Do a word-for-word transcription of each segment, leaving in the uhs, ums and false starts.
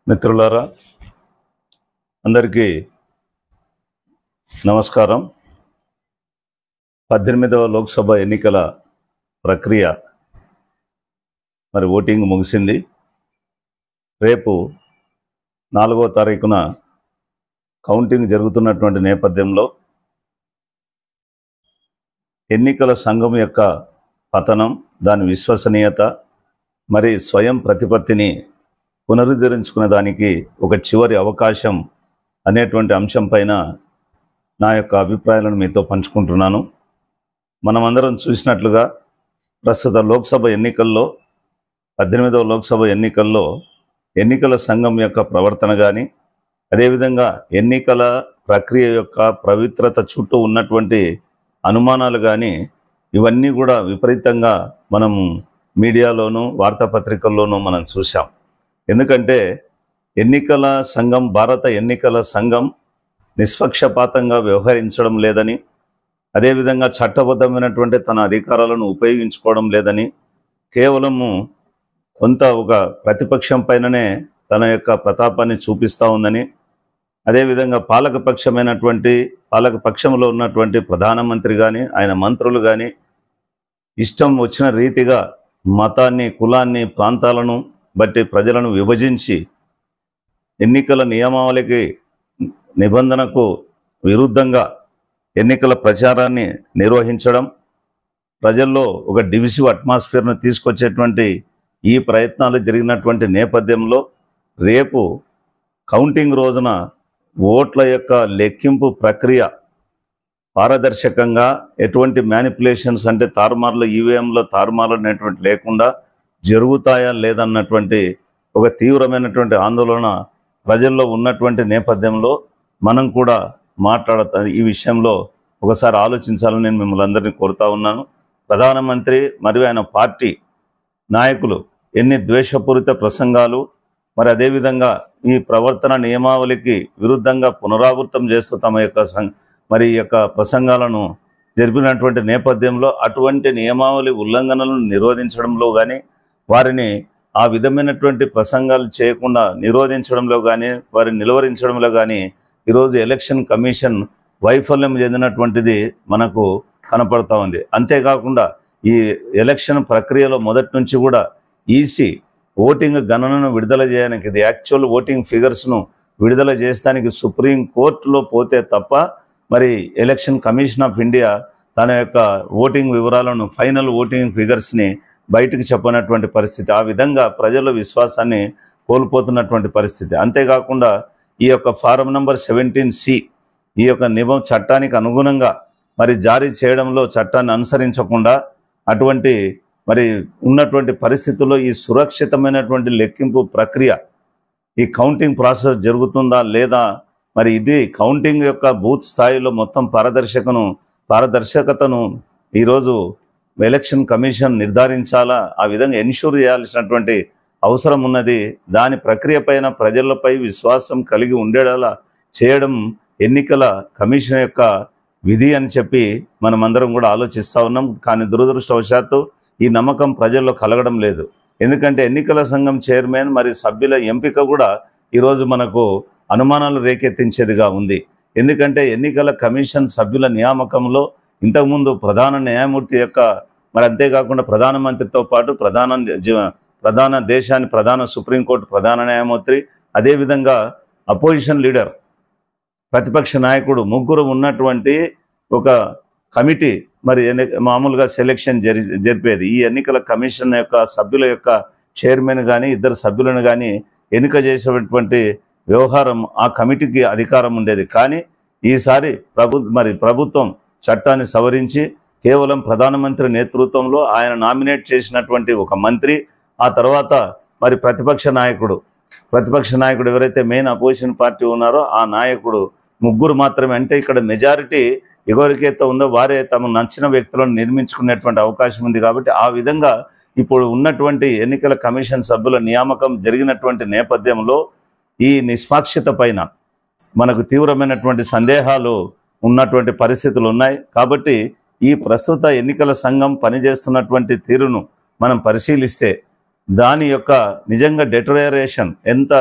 మిత్రులారా అందరికీ నమస్కారం. పద్దెనిమిదవ లోక్సభ ఎన్నికల ప్రక్రియ మరి ఓటింగ్ ముగిసింది. రేపు నాలుగో తారీఖున కౌంటింగ్ జరుగుతున్నటువంటి నేపథ్యంలో ఎన్నికల సంఘం యొక్క పతనం, దాని విశ్వసనీయత, మరి స్వయం ప్రతిపత్తిని పునరుద్ధరించుకునే దానికి ఒక చివరి అవకాశం అనేటువంటి అంశం పైన నా యొక్క అభిప్రాయాలను మీతో పంచుకుంటున్నాను. మనమందరం చూసినట్లుగా ప్రస్తుత లోక్సభ ఎన్నికల్లో పద్దెనిమిదవ లోక్సభ ఎన్నికల్లో ఎన్నికల సంఘం యొక్క ప్రవర్తన కానీ, అదేవిధంగా ఎన్నికల ప్రక్రియ యొక్క పవిత్రత చుట్టూ ఉన్నటువంటి అనుమానాలు కానీ, ఇవన్నీ కూడా విపరీతంగా మనం మీడియాలోనూ వార్తాపత్రికల్లోనూ మనం చూసాం. ఎందుకంటే ఎన్నికల సంఘం, భారత ఎన్నికల సంఘం నిష్పక్షపాతంగా వ్యవహరించడం లేదని, అదేవిధంగా చట్టబద్ధమైనటువంటి తన అధికారాలను ఉపయోగించుకోవడం లేదని, కేవలము కొంత ఒక ప్రతిపక్షం పైననే తన యొక్క ప్రతాపాన్ని చూపిస్తూ ఉందని, అదేవిధంగా పాలకపక్షమైనటువంటి పాలకపక్షంలో ఉన్నటువంటి ప్రధానమంత్రి కానీ, ఆయన మంత్రులు కానీ ఇష్టం వచ్చిన రీతిగా మతాన్ని, కులాన్ని, ప్రాంతాలను బట్టి ప్రజలను విభజించి ఎన్నికల నియమావళికి నిబంధనకు విరుద్ధంగా ఎన్నికల ప్రచారాన్ని నిర్వహించడం, ప్రజల్లో ఒక డివిసివ్ అట్మాస్ఫియర్ను తీసుకొచ్చేటువంటి ఈ ప్రయత్నాలు జరిగినటువంటి నేపథ్యంలో రేపు కౌంటింగ్ రోజున ఓట్ల యొక్క లెక్కింపు ప్రక్రియ పారదర్శకంగా, ఎటువంటి మ్యానిపులేషన్స్ అంటే తారుమార్లు, ఈవీఎంలో తారుమార్లు అనేటువంటి లేకుండా జరుగుతాయా లేదన్నటువంటి ఒక తీవ్రమైనటువంటి ఆందోళన ప్రజల్లో ఉన్నటువంటి నేపథ్యంలో మనం కూడా మాట్లాడతా ఈ విషయంలో ఒకసారి ఆలోచించాలని నేను మిమ్మల్ని అందరినీ కోరుతా ఉన్నాను. ప్రధానమంత్రి మరియు ఆయన పార్టీ నాయకులు ఎన్ని ద్వేషపూరిత ప్రసంగాలు, మరి అదేవిధంగా ఈ ప్రవర్తన నియమావళికి విరుద్ధంగా పునరావృతం చేస్తూ తమ యొక్క మరి ఈ యొక్క ప్రసంగాలను జరిపినటువంటి నేపథ్యంలో అటువంటి నియమావళి ఉల్లంఘనలను నిరోధించడంలో కానీ, వారిని ఆ విధమైనటువంటి ప్రసంగాలు చేయకుండా నిరోధించడంలో కానీ, వారిని నిలువరించడంలో కానీ ఈరోజు ఎలక్షన్ కమిషన్ వైఫల్యం చెందినటువంటిది మనకు కనపడతా ఉంది. అంతేకాకుండా ఈ ఎలక్షన్ ప్రక్రియలో మొదటి నుంచి కూడా ఈసీ ఓటింగ్ గణనను విడుదల చేయడానికి, ఇది యాక్చువల్ ఓటింగ్ ఫిగర్స్ను విడుదల చేస్తానికి సుప్రీం కోర్టులో పోతే తప్ప మరి ఎలక్షన్ కమిషన్ ఆఫ్ ఇండియా తన యొక్క ఓటింగ్ వివరాలను, ఫైనల్ ఓటింగ్ ఫిగర్స్ని బయటకు చెప్పనటువంటి పరిస్థితి. ఆ విధంగా ప్రజల విశ్వాసాన్ని కోల్పోతున్నటువంటి పరిస్థితి. అంతేకాకుండా ఈ యొక్క ఫారం నంబర్ సెవెంటీన్ సి ఈ యొక్క నిబం చట్టానికి అనుగుణంగా మరి జారీ చేయడంలో చట్టాన్ని అనుసరించకుండా అటువంటి మరి ఉన్నటువంటి పరిస్థితుల్లో ఈ సురక్షితమైనటువంటి లెక్కింపు ప్రక్రియ, ఈ కౌంటింగ్ ప్రాసెస్ జరుగుతుందా లేదా, మరి ఇది కౌంటింగ్ యొక్క బూత్ స్థాయిలో మొత్తం పారదర్శకను పారదర్శకతను ఈరోజు ఎలక్షన్ కమిషన్ నిర్ధారించాలా, ఆ విధంగా ఎన్ష్యూర్ చేయాల్సినటువంటి అవసరం ఉన్నది. దాని ప్రక్రియ పైన ప్రజలపై విశ్వాసం కలిగి ఉండేలా చేయడం ఎన్నికల కమిషన్ యొక్క విధి అని చెప్పి మనమందరం కూడా ఆలోచిస్తూ ఉన్నాం. కానీ దురదృష్టవశాత్తు ఈ నమ్మకం ప్రజల్లో కలగడం లేదు. ఎందుకంటే ఎన్నికల సంఘం చైర్మన్ మరి సభ్యుల ఎంపిక కూడా ఈరోజు మనకు అనుమానాలు రేకెత్తించేదిగా ఉంది. ఎందుకంటే ఎన్నికల కమిషన్ సభ్యుల నియామకంలో ఇంతకుముందు ప్రధాన న్యాయమూర్తి యొక్క మరి అంతేకాకుండా ప్రధానమంత్రితో పాటు ప్రధాన ప్రధాన దేశాన్ని ప్రధాన సుప్రీంకోర్టు ప్రధాన న్యాయమూర్తి, అదేవిధంగా అపోజిషన్ లీడర్ ప్రతిపక్ష నాయకుడు ముగ్గురు ఉన్నటువంటి ఒక కమిటీ మరి మామూలుగా సెలెక్షన్ జరి జరిపేది. ఈ ఎన్నికల కమిషన్ యొక్క సభ్యుల యొక్క చైర్మన్ కానీ, ఇద్దరు సభ్యులను కానీ ఎన్నిక చేసేటువంటి వ్యవహారం ఆ కమిటీకి అధికారం ఉండేది. కానీ ఈసారి ప్రభు మరి ప్రభుత్వం చట్టాన్ని సవరించి కేవలం ప్రధానమంత్రి నేతృత్వంలో ఆయన నామినేట్ చేసినటువంటి ఒక మంత్రి, ఆ తర్వాత మరి ప్రతిపక్ష నాయకుడు ప్రతిపక్ష నాయకుడు ఎవరైతే మెయిన్ అపోజిషన్ పార్టీ ఉన్నారో ఆ నాయకుడు ముగ్గురు మాత్రమే. అంటే ఇక్కడ మెజారిటీ ఎవరికైతే ఉందో వారే తమ నచ్చిన వ్యక్తులను నిర్మించుకునేటువంటి అవకాశం ఉంది. కాబట్టి ఆ విధంగా ఇప్పుడు ఉన్నటువంటి ఎన్నికల కమిషన్ సభ్యుల నియామకం జరిగినటువంటి నేపథ్యంలో ఈ నిష్పాక్షిత పైన మనకు తీవ్రమైనటువంటి సందేహాలు ఉన్నటువంటి పరిస్థితులు ఉన్నాయి. కాబట్టి ఈ ప్రస్తుత ఎన్నికల సంఘం పనిచేస్తున్నటువంటి తీరును మనం పరిశీలిస్తే దాని యొక్క నిజంగా డెటరేషన్ ఎంత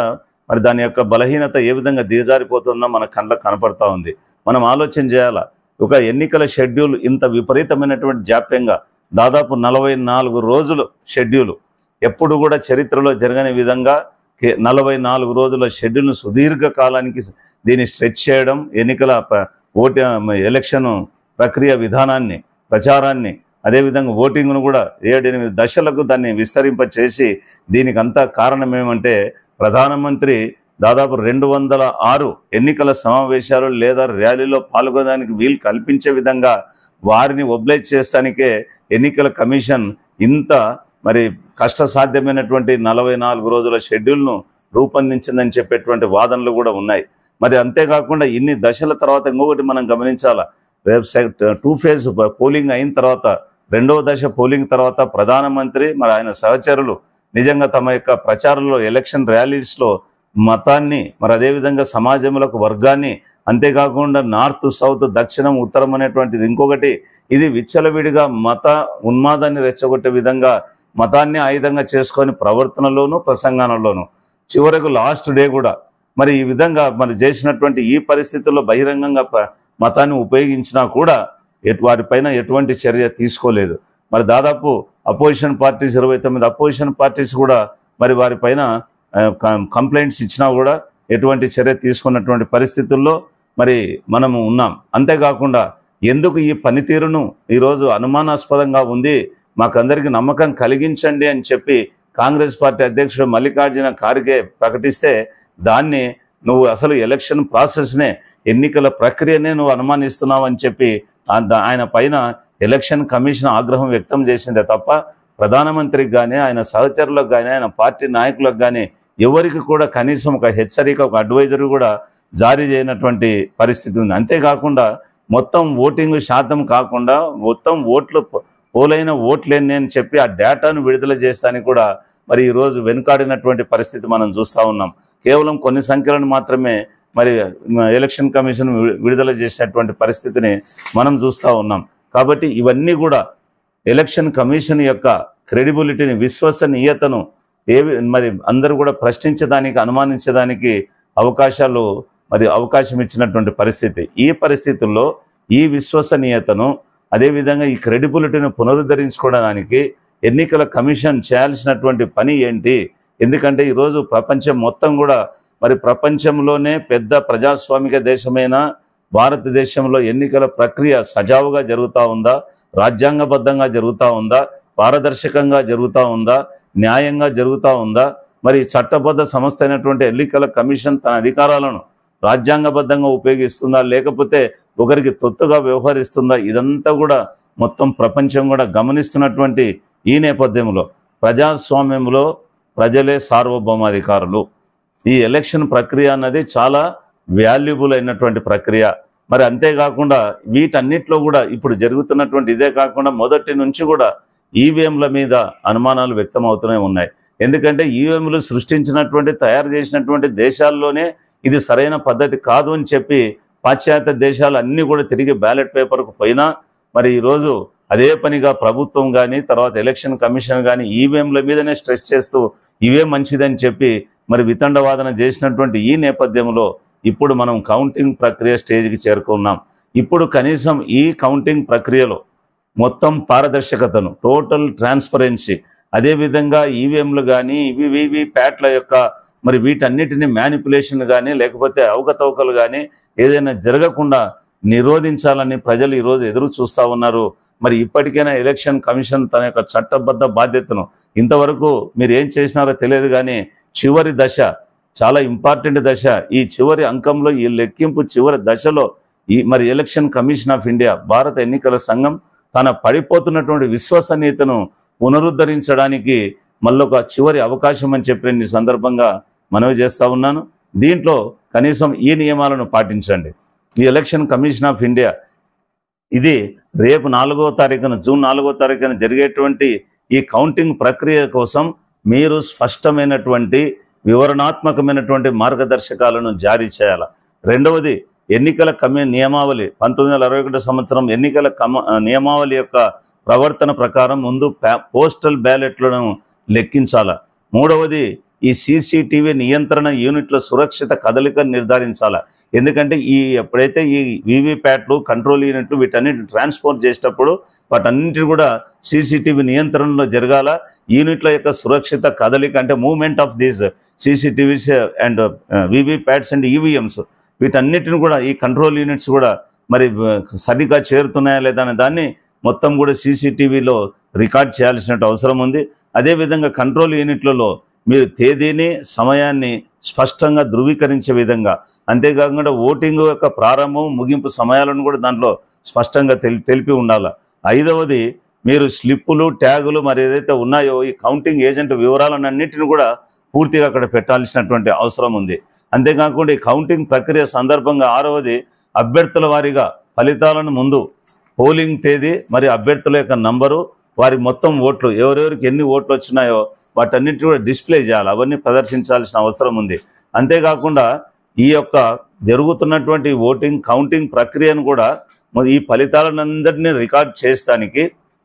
మరి దాని యొక్క బలహీనత ఏ విధంగా దిగజారిపోతుందో మన కళ్ళకు కనపడతా ఉంది. మనం ఆలోచన చేయాలా, ఒక ఎన్నికల షెడ్యూల్ ఇంత విపరీతమైనటువంటి జాప్యంగా దాదాపు నలభై నాలుగు రోజులు షెడ్యూల్, ఎప్పుడు కూడా చరిత్రలో జరగని విధంగా నలభై నాలుగు రోజుల షెడ్యూల్ను సుదీర్ఘ కాలానికి దీన్ని స్ట్రెచ్ చేయడం, ఎన్నికల ఓటి ఎలక్షన్ ప్రక్రియ విధానాన్ని, ప్రచారాన్ని, అదేవిధంగా ఓటింగ్ను కూడా ఏడెనిమిది దశలకు దాన్ని విస్తరింప చేసి దీనికి అంతా కారణం ఏమంటే ప్రధానమంత్రి దాదాపు రెండు వందల ఆరు ఎన్నికల సమావేశాలు లేదా ర్యాలీలో పాల్గొనడానికి వీలు కల్పించే విధంగా వారిని ఒబ్లైజ్ చేస్తానికే ఎన్నికల కమిషన్ ఇంత మరి కష్టసాధ్యమైనటువంటి నలభై నాలుగు రోజుల షెడ్యూల్ను రూపొందించిందని చెప్పేటువంటి వాదనలు కూడా ఉన్నాయి. మరి అంతేకాకుండా ఇన్ని దశల తర్వాత ఇంకొకటి మనం గమనించాలా, రేపు టూ ఫేజ్ పోలింగ్ అయిన తర్వాత, రెండవ దశ పోలింగ్ తర్వాత ప్రధానమంత్రి మరి ఆయన సహచరులు నిజంగా తమ యొక్క ప్రచారంలో, ఎలక్షన్ ర్యాలీస్లో మతాన్ని, మరి అదేవిధంగా సమాజంలో వర్గాన్ని, అంతేకాకుండా నార్త్ సౌత్ దక్షిణం ఉత్తరం అనేటువంటిది ఇంకొకటి, ఇది విచ్చలవిడిగా మత ఉన్మాదాన్ని రెచ్చగొట్టే విధంగా మతాన్ని ఆయుధంగా చేసుకొని ప్రవర్తనలోను ప్రసంగాలలోను చివరకు లాస్ట్ డే కూడా మరి ఈ విధంగా మరి చేసినటువంటి ఈ పరిస్థితుల్లో బహిరంగంగా మతాన్ని ఉపయోగించినా కూడా వారిపైన ఎటువంటి చర్య తీసుకోలేదు. మరి దాదాపు అపోజిషన్ పార్టీస్ ఇరవై తొమ్మిది అపోజిషన్ పార్టీస్ కూడా మరి వారిపైన కంప్లైంట్స్ ఇచ్చినా కూడా ఎటువంటి చర్య తీసుకున్నటువంటి పరిస్థితుల్లో మరి మనము ఉన్నాం. అంతేకాకుండా ఎందుకు ఈ పనితీరును ఈరోజు అనుమానాస్పదంగా ఉంది, మాకందరికీ నమ్మకం కలిగించండి అని చెప్పి కాంగ్రెస్ పార్టీ అధ్యక్షుడు మల్లికార్జున ఖార్గే ప్రకటిస్తే దాన్ని నువ్వు అసలు ఎలక్షన్ ప్రాసెస్నే, ఎన్నికల ప్రక్రియనే నువ్వు అనుమానిస్తున్నావు అని చెప్పి ఆయన పైన ఎలక్షన్ కమిషన్ ఆగ్రహం వ్యక్తం చేసిందే తప్ప ప్రధానమంత్రికి కానీ, ఆయన సహచరులకు కానీ, ఆయన పార్టీ నాయకులకు కానీ ఎవరికి కూడా కనీసం ఒక హెచ్చరిక, ఒక అడ్వైజరీ కూడా జారీ చేయనటువంటి పరిస్థితి ఉంది. అంతేకాకుండా మొత్తం ఓటింగ్ శాతం కాకుండా మొత్తం ఓట్లు పోలైన ఓట్లేని అని చెప్పి ఆ డేటాను విడుదల చేస్తానికి కూడా మరి ఈరోజు వెనుకాడినటువంటి పరిస్థితి మనం చూస్తూ ఉన్నాం. కేవలం కొన్ని సంఖ్యలను మాత్రమే మరి ఎలక్షన్ కమిషన్ విడుదల చేసినటువంటి పరిస్థితిని మనం చూస్తూ ఉన్నాం. కాబట్టి ఇవన్నీ కూడా ఎలక్షన్ కమిషన్ యొక్క క్రెడిబిలిటీని, విశ్వసనీయతను ఏవి మరి అందరూ కూడా ప్రశ్నించడానికి, అనుమానించడానికి అవకాశాలు మరి అవకాశం ఇచ్చినటువంటి పరిస్థితి. ఈ పరిస్థితుల్లో ఈ విశ్వసనీయతను, అదేవిధంగా ఈ క్రెడిబిలిటీని పునరుద్ధరించుకోవడానికి ఎన్నికల కమిషన్ చేయాల్సినటువంటి పని ఏంటి? ఎందుకంటే ఈరోజు ప్రపంచం మొత్తం కూడా మరి ప్రపంచంలోనే పెద్ద ప్రజాస్వామిక దేశమైన భారతదేశంలో ఎన్నికల ప్రక్రియ సజావుగా జరుగుతూ ఉందా, రాజ్యాంగబద్ధంగా జరుగుతూ ఉందా, పారదర్శకంగా జరుగుతూ ఉందా, న్యాయంగా జరుగుతూ ఉందా? మరి చట్టబద్ధ సంస్థ అయినటువంటి ఎన్నికల కమిషన్ తన అధికారాలను రాజ్యాంగబద్ధంగా ఉపయోగిస్తుందా, లేకపోతే ఒకరికి తొత్తుగా వ్యవహరిస్తుందా? ఇదంతా కూడా మొత్తం ప్రపంచం కూడా గమనిస్తున్నటువంటి ఈ నేపథ్యంలో ప్రజాస్వామ్యంలో ప్రజలే సార్వభౌమాధికారులు. ఈ ఎలక్షన్ ప్రక్రియ అన్నది చాలా వాల్యుబుల్ అయినటువంటి ప్రక్రియ. మరి అంతేకాకుండా వీటన్నిటిలో కూడా ఇప్పుడు జరుగుతున్నటువంటి ఇదే కాకుండా మొదటి నుంచి కూడా ఈవీఎంల మీద అనుమానాలు వ్యక్తం అవుతూనే ఉన్నాయి. ఎందుకంటే ఈవీఎంలు సృష్టించినటువంటి, తయారు చేసినటువంటి దేశాల్లోనే ఇది సరైన పద్ధతి కాదు అని చెప్పి పాశ్చాత్య దేశాలు అన్నీ కూడా తిరిగి బ్యాలెట్ పేపర్కు పోయినా మరి ఈరోజు అదే పనిగా ప్రభుత్వం కానీ, తర్వాత ఎలక్షన్ కమిషన్ కానీ ఈవీఎంల మీదనే స్ట్రెస్ చేస్తూ ఇవే మంచిదని చెప్పి మరి వితండవాదన చేసినటువంటి ఈ నేపథ్యంలో ఇప్పుడు మనం కౌంటింగ్ ప్రక్రియ స్టేజ్కి చేరుకున్నాం. ఇప్పుడు కనీసం ఈ కౌంటింగ్ ప్రక్రియలో మొత్తం పారదర్శకతను, టోటల్ ట్రాన్స్పరెన్సీ, అదేవిధంగా ఈవీఎంలు కానీ ఇవి వివి ప్యాట్ల యొక్క మరి వీటన్నిటిని మ్యానిపులేషన్ కానీ లేకపోతే అవకతవకలు కానీ ఏదైనా జరగకుండా నిరోధించాలని ప్రజలు ఈరోజు ఎదురు చూస్తూ ఉన్నారు. మరి ఇప్పటికైనా ఎలక్షన్ కమిషన్ తన యొక్క చట్టబద్ధ బాధ్యతను, ఇంతవరకు మీరు ఏం చేసినారో తెలియదు కానీ చివరి దశ చాలా ఇంపార్టెంట్ దశ, ఈ చివరి అంకంలో, ఈ లెక్కింపు చివరి దశలో ఈ మరి ఎలక్షన్ కమిషన్ ఆఫ్ ఇండియా, భారత ఎన్నికల సంఘం తన పడిపోతున్నటువంటి విశ్వసనీయతను పునరుద్ధరించడానికి మళ్ళొక చివరి అవకాశం అని చెప్పి నేను ఈ సందర్భంగా మనవి చేస్తూ ఉన్నాను. దీంట్లో కనీసం ఈ నియమాలను పాటించండి. ఈ ఎలక్షన్ కమిషన్ ఆఫ్ ఇండియా ఇది రేపు నాలుగో తారీఖున జూన్ నాలుగో తారీఖున జరిగేటువంటి ఈ కౌంటింగ్ ప్రక్రియ కోసం మీరు స్పష్టమైనటువంటి వివరణాత్మకమైనటువంటి మార్గదర్శకాలను జారీ చేయాలి. రెండవది, ఎన్నికల కమి నియమావళి పంతొమ్మిది వందల అరవై ఒకటి సంవత్సరం ఎన్నికల కమ నియమావళి యొక్క ప్రవర్తన ప్రకారం ముందు పోస్టల్ బ్యాలెట్లను లెక్కించాల. మూడవది, ఈ సీసీటీవీ నియంత్రణ యూనిట్ల సురక్షిత కదలికను నిర్ధారించాలా. ఎందుకంటే ఈ ఎప్పుడైతే ఈ వీవీప్యాట్లు కంట్రోల్ యూనిట్లు వీటన్నిటిని ట్రాన్స్పోర్ట్ చేసేటప్పుడు వాటన్నిటిని కూడా సీసీటీవీ నియంత్రణలో జరగాల. యూనిట్ల యొక్క సురక్షిత కదలిక అంటే movement of these CCTVs and VVPATs and EVMs వీటన్నిటిని కూడా ఈ కంట్రోల్ యూనిట్స్ కూడా మరి సరిగ్గా చేరుతున్నాయా లేదా అనే దాన్ని మొత్తం కూడా సీసీటీవీలో రికార్డ్ చేయాల్సిన అవసరం ఉంది. అదేవిధంగా కంట్రోల్ యూనిట్లలో మీరు తేదీని సమయాన్ని స్పష్టంగా ధృవీకరించే విధంగా, అంతేకాకుండా ఓటింగ్ యొక్క ప్రారంభం ముగింపు సమయాలను కూడా దాంట్లో స్పష్టంగా తెలి తెలిపి ఉండాలి. ఐదవది మీరు స్లిప్పులు ట్యాగులు మరి ఏదైతే ఉన్నాయో ఈ కౌంటింగ్ ఏజెంట్ వివరాలన్నింటిని కూడా పూర్తిగా అక్కడ పెట్టాల్సినటువంటి అవసరం ఉంది. అంతేకాకుండా ఈ కౌంటింగ్ ప్రక్రియ సందర్భంగా ఆరవది అభ్యర్థుల వారీగా ఫలితాలను ముందు పోలింగ్ తేదీ మరి అభ్యర్థుల యొక్క నంబరు వారి మొత్తం ఓట్లు ఎవరెవరికి ఎన్ని ఓట్లు వచ్చినాయో వాటన్నిటి కూడా డిస్ప్లే చేయాలి, అవన్నీ ప్రదర్శించాల్సిన అవసరం ఉంది. అంతేకాకుండా ఈ యొక్క జరుగుతున్నటువంటి ఓటింగ్ కౌంటింగ్ ప్రక్రియను కూడా ఈ ఫలితాలనందరినీ రికార్డ్ చేస్తానికి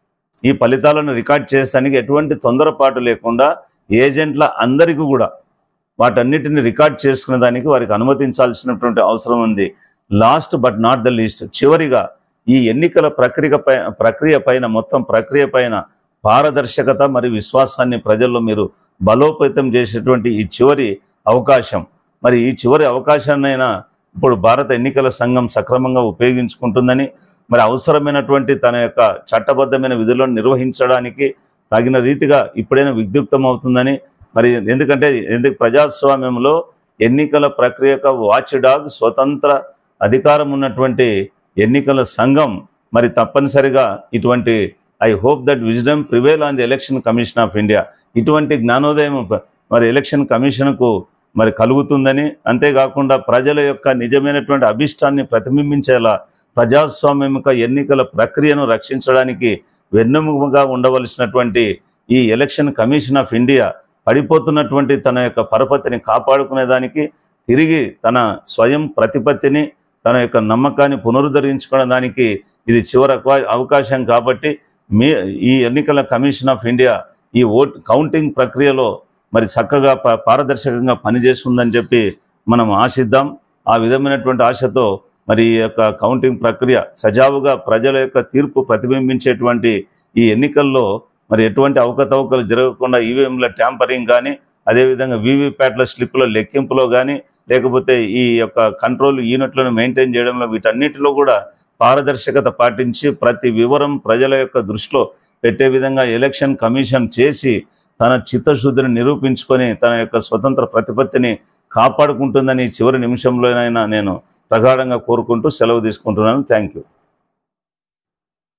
ఈ ఫలితాలను రికార్డ్ చేస్తానికి ఎటువంటి తొందరపాటు లేకుండా ఏజెంట్ల అందరికీ కూడా వాటన్నిటిని రికార్డ్ చేసుకునే దానికి వారికి అనుమతించాల్సినటువంటి అవసరం ఉంది. Last but not the least, చివరిగా ఈ ఎన్నికల ప్రక్రియ పై ప్రక్రియ పైన మొత్తం ప్రక్రియ పైన పారదర్శకత మరియు విశ్వాసాన్ని ప్రజల్లో మీరు బలోపేతం చేసేటువంటి ఈ చివరి అవకాశం, మరి ఈ చివరి అవకాశాన్నైనా ఇప్పుడు భారత ఎన్నికల సంఘం సక్రమంగా ఉపయోగించుకుంటుందని, మరి అవసరమైనటువంటి తన యొక్క చట్టబద్ధమైన విధులను నిర్వహించడానికి తగిన రీతిగా ఇప్పుడైనా విద్యుక్తం అవుతుందని, మరి ఎందుకంటే ఎందుకు ప్రజాస్వామ్యంలో ఎన్నికల ప్రక్రియకు వాచ్ డాగ్ స్వతంత్ర అధికారం ఉన్నటువంటి ఎన్నికల సంఘం మరి తప్పనిసరిగా ఇటువంటి I hope that wisdom prevail on the election commission of India, ఇటువంటి జ్ఞానోదయం మరి ఎలక్షన్ కమిషన్కు మరి కలుగుతుందని, అంతేకాకుండా ప్రజల యొక్క నిజమైనటువంటి అభిష్టాన్ని ప్రతిబింబించేలా ప్రజాస్వామ్యక ఎన్నికల ప్రక్రియను రక్షించడానికి వెన్నెముకగా ఉండవలసినటువంటి ఈ ఎలక్షన్ కమిషన్ ఆఫ్ ఇండియా పడిపోతున్నటువంటి తన యొక్క పరపతిని కాపాడుకునేదానికి, తిరిగి తన స్వయం ప్రతిపత్తిని తన యొక్క నమ్మకాన్ని పునరుద్ధరించుకోవడానికి ఇది చివరి అవకాశం. కాబట్టి మీ ఈ ఎన్నికల కమిషన్ ఆఫ్ ఇండియా ఈ ఓట్ కౌంటింగ్ ప్రక్రియలో మరి చక్కగా పారదర్శకంగా పనిచేస్తుందని చెప్పి మనం ఆశిద్దాం. ఆ విధమైనటువంటి ఆశతో మరి ఈ యొక్క కౌంటింగ్ ప్రక్రియ సజావుగా ప్రజల యొక్క తీర్పు ప్రతిబింబించేటువంటి ఈ ఎన్నికల్లో మరి ఎటువంటి అవకతవకలు జరగకుండా ఈవీఎంల ట్యాంపరింగ్ కానీ, అదేవిధంగా వీవీప్యాట్ల స్లిప్ల లెక్కింపులో కానీ, లేకపోతే ఈ యొక్క కంట్రోల్ యూనిట్లను మెయింటైన్ చేయడంలో వీటన్నిటిలో కూడా పారదర్శకత పాటించి ప్రతి వివరం ప్రజల యొక్క దృష్టిలో పెట్టే విధంగా ఎలక్షన్ కమిషన్ చేసి తన చిత్తశుద్ధిని నిరూపించుకొని తన యొక్క స్వతంత్ర ప్రతిపత్తిని కాపాడుకుంటుందని చివరి నిమిషంలోనైనా నేను ప్రగాఢంగా కోరుకుంటూ సెలవు తీసుకుంటున్నాను. Thank you.